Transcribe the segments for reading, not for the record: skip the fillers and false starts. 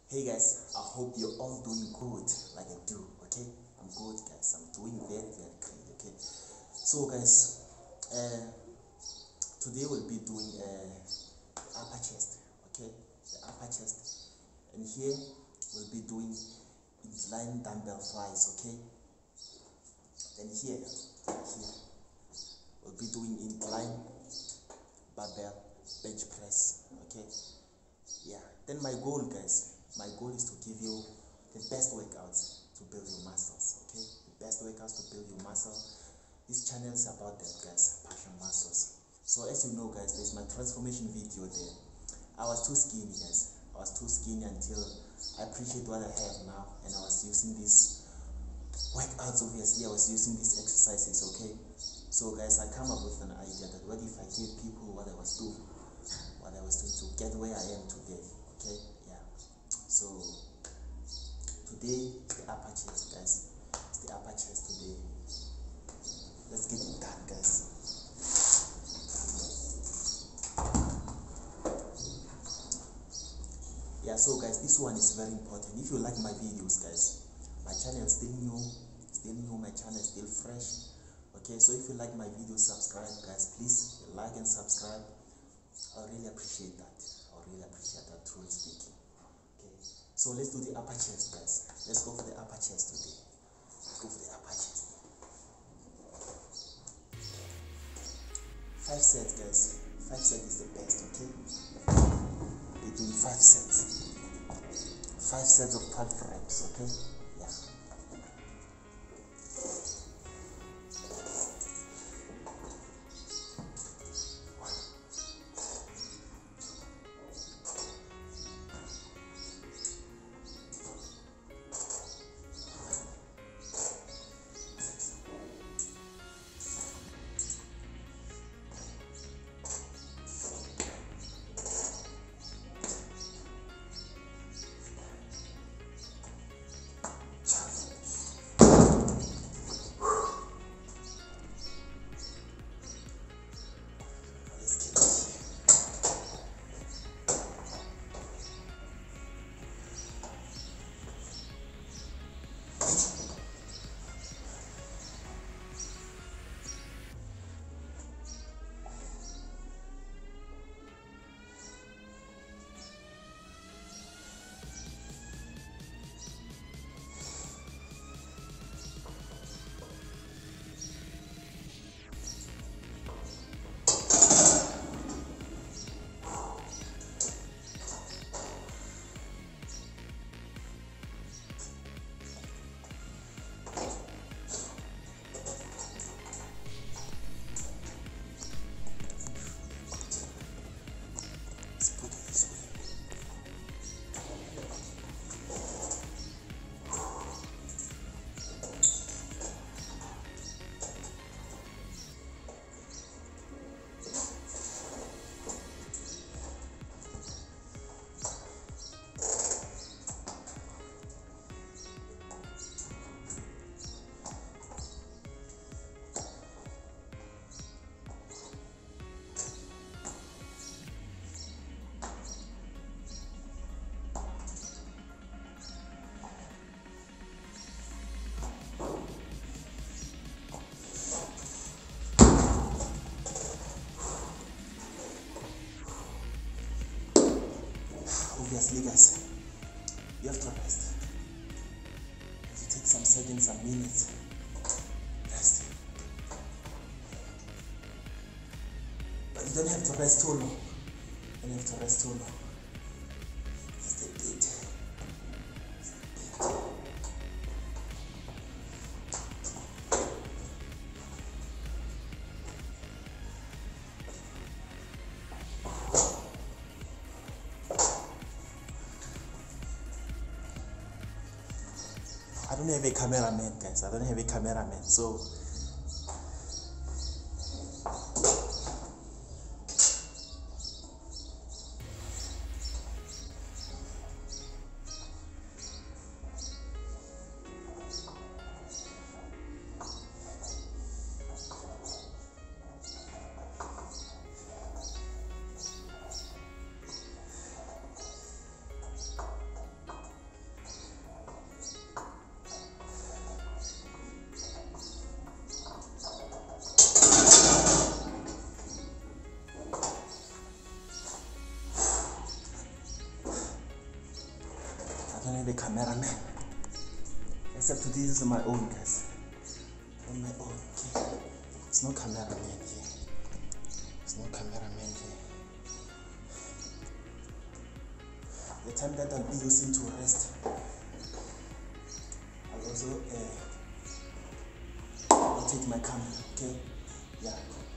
Hey guys, I hope you're all doing good like I do, okay? I'm good guys, I'm doing very great, okay? So guys, today we'll be doing upper chest, okay? The upper chest. And here we'll be doing incline dumbbell flies, okay? Then here we'll be doing incline barbell bench press, okay? Yeah, then my goal guys, my goal is to give you the best workouts to build your muscles, okay? The best workouts to build your muscle. This channel is about that guys, passion muscles. So as you know guys, there's my transformation video there. I was too skinny guys. I was too skinny until I appreciate what I have now, and I was using these workouts. Obviously I was using these exercises, okay? So guys, I come up with an idea that what if I gave people what I was doing to get where I am today, okay? Yeah. So today is the upper chest guys. It's the upper chest today. Let's get it done guys. Yeah, so guys, this one is very important. If you like my videos guys, my channel is still new, my channel is still fresh, okay? So if you like my videos, subscribe guys, please like and subscribe. I really appreciate that. Truly speaking. Okay, so let's do the upper chest guys. Let's go for the upper chest today. Let's go for the upper chest. 5 sets guys. 5 sets is the best, okay? We're doing 5 sets. 5 sets of 12 reps, okay? Yeah. Obviously guys, you have to rest. You have to take some seconds, some minutes. Rest. But you don't have to rest too long. You don't have to rest too long. Just a bit. I don't have a cameraman guys, I don't have a cameraman, so I'm the cameraman. Except this is my own, guys. On my own, okay? There's no cameraman here. There's no cameraman here. The time that I'll be using to rest, I'll also rotate my camera, okay? Yeah.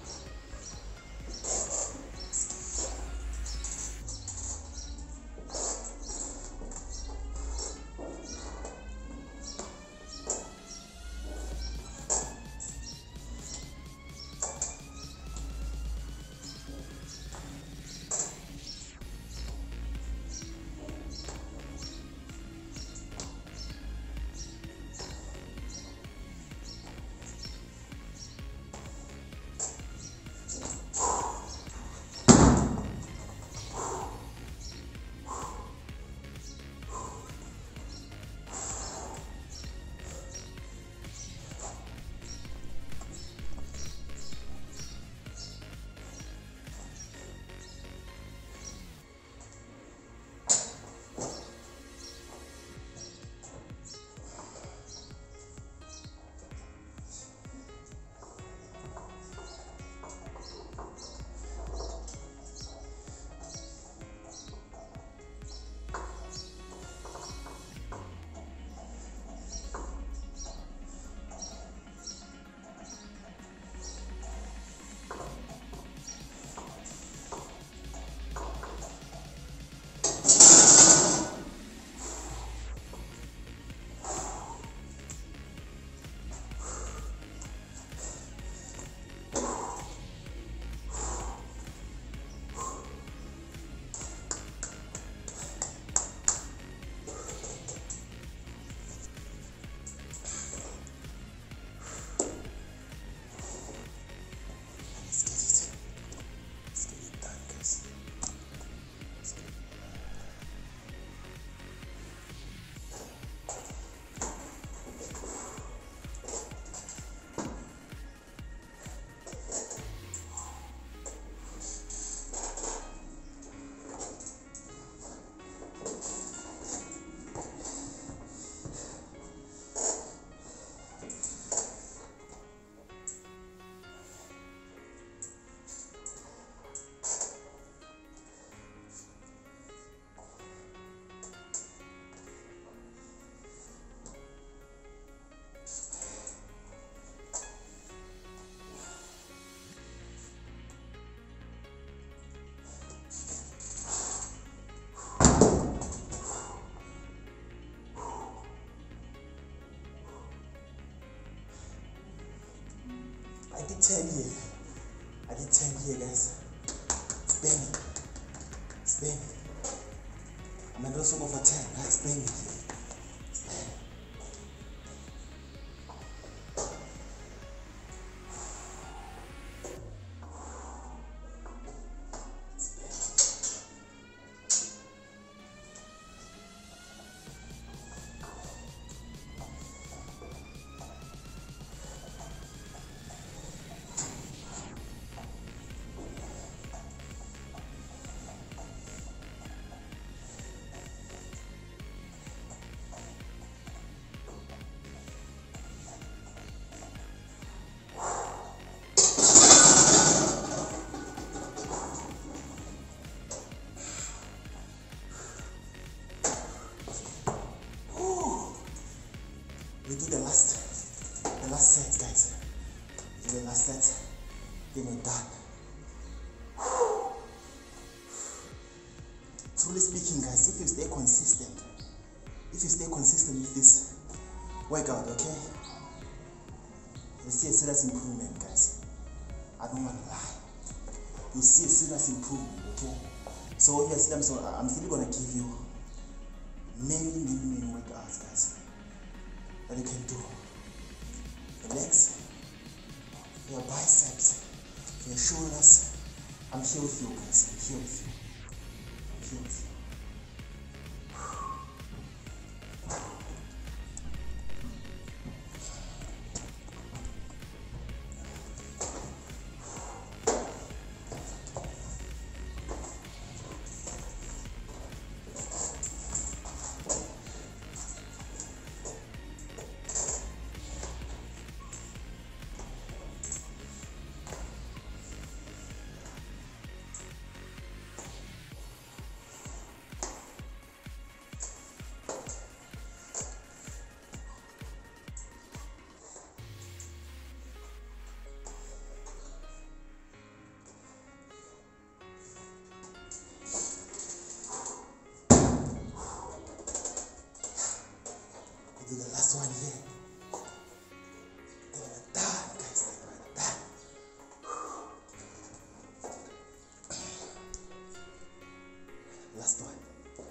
I did 10 here. I did 10 here, guys. It's banging. I'm gonna also go for 10. That's banging here. We do the last set, guys. We do the last set, then we're done. Truly speaking, guys, if you stay consistent with this workout, okay, you'll see a serious improvement, guys. I don't want to lie. You'll see a serious improvement, okay? So obviously, I'm still gonna give you many workouts, guys, that you can do. Your legs, your biceps, your shoulders. I'm here with you, guys. I'm here with you. I'm here with you. last one.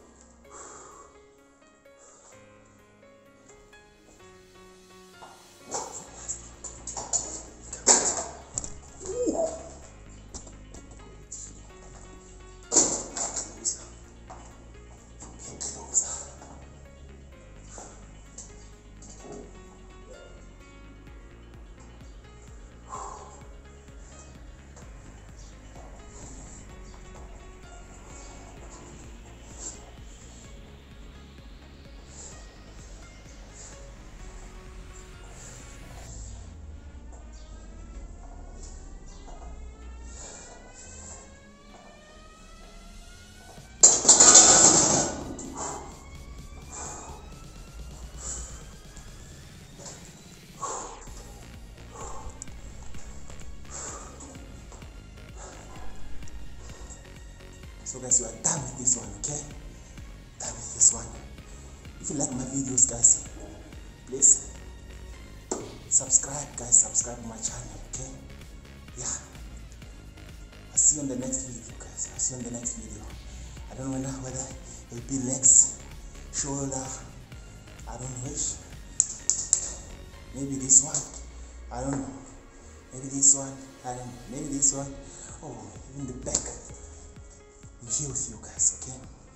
So guys, you are done with this one, okay? Done with this one. If you like my videos, guys, please subscribe, guys. Subscribe to my channel, okay? Yeah. I'll see you on the next video, guys. I'll see you on the next video. I don't know whether it'll be legs, shoulder, I don't know which. Maybe this one. I don't know. Maybe this one. I don't know. Maybe this one. Oh, even the back. I'm here with you guys, okay?